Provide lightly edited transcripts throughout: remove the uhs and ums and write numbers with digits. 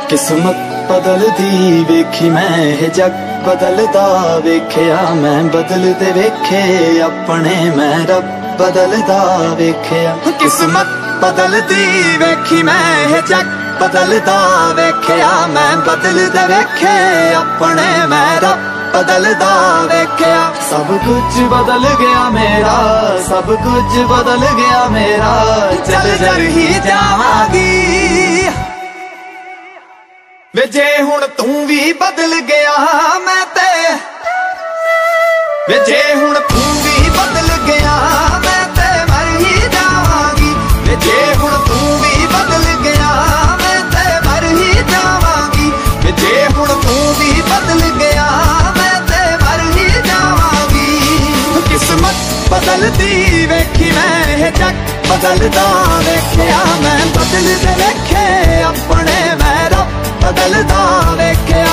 किस्मत बदलदी वेखी मैं जग बदलदा वेख्या मैं बदलदे वेखे अपने मैं रब बदलदा वेख्या। किस्मत बदलदी वेखी मैं जग बदलदा वेख्या मैं बदलदे वेखे अपने मैं रब बदलदा वेख्या। सब कुछ बदल गया मेरा, सब कुछ बदल गया मेरा, चल जर ही जावांगी वे जे हुण तू भी बदल गया मैं ते, वे जे हुण तू भी बदल गया मैं ते मर ही जावांगी। वे जे हुण तू भी बदल गया मैं ते मर ही जावांगी। वे जे हुण तू भी बदल गया मैं ते मर ही जावांगी। किस्मत बदलदी वेखी मैं जग बदलदा वेख्या मैं बदलदे वेखे अपने मैं रब बदलदा वेख्या।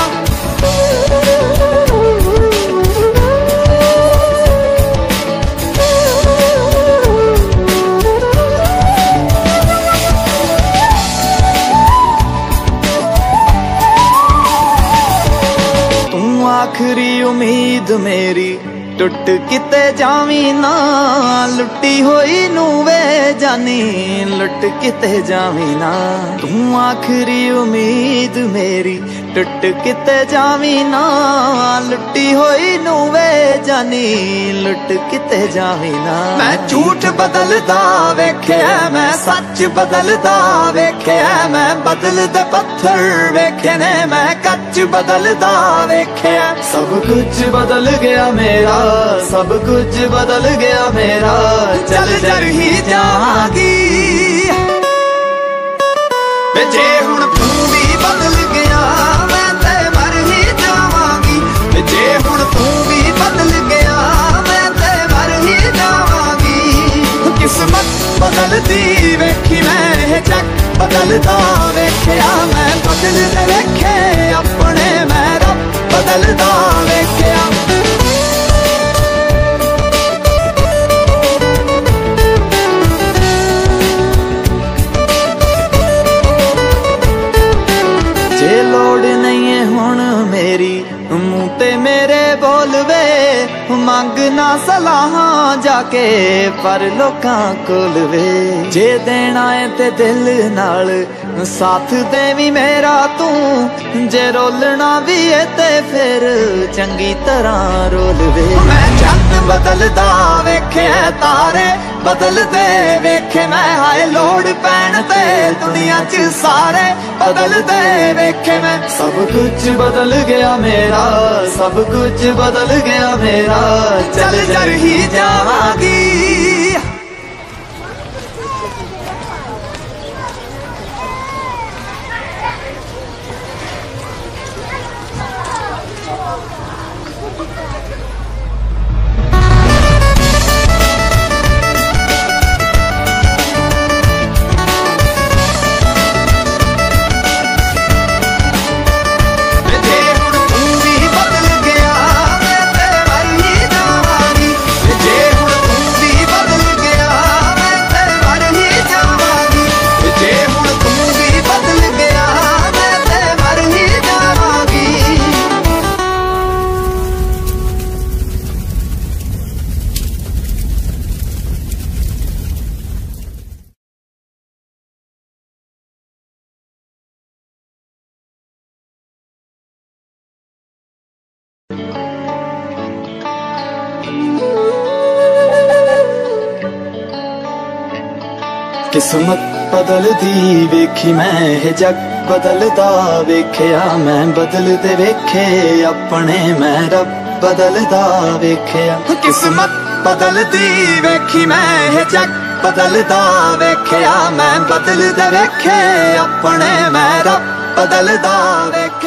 तू आखरी उम्मीद मेरी टुट किते जावी ना, लुटी होई नू वे जानी लुट किते जावी ना। तू आखरी उम्मीद मेरी टुट किते जावी ना, लुटी होई नू वे जानी लुट किते जावी ना। मैं झूठ बदलदा वेख्या मैं सच बदलदा वेख्या मैं बदलदे पत्थर वेखे ने मैं कच बदलदा वेख्या। सब कुछ बदल गया मेरा, सब कुछ बदल गया मेरा, चल जर ही जावांगी वे जे हुण तू भी बदल गया मैं ते मर ही जावांगी। वे जे हुण तू भी बदल गया मैं ते मर ही जावांगी। किस्मत बदलदी वेखी मैं जग बदलदा वेख्या मैं बदलदे वेखे अपने मैं रब बदलदा वेख्या। जे लोड़ नहीं है हुण मेरी मुंह ते मेरे बोलवे, मंग ना सलाहां जाके पर लोकां कोल वे। जे देना है ते दिल नाल साथ देवी मेरा तू, जे रोलना भी है ते फिर चंगी तरह रोल वे। मैं चंद बदलदा वेखे तारे बदलदे वेखे मैं, हाय लोड़ पैण ते दुनिया च सारे बदलदे वेखे मैं। सब कुछ बदल गया मेरा, सब कुछ बदल गया मेरा, चल जर ही जावांगी। किस्मत बदलदी वेखी मैं जग बदलदा वेख्या मैं बदलदे वेखे अपने मैं रब बदलदा वेख्या। किस्मत बदलदी वेखी मैं जग बदलदा वेख्या मैं बदलदे वेखे अपने मैं रब बदलदा वेख्या।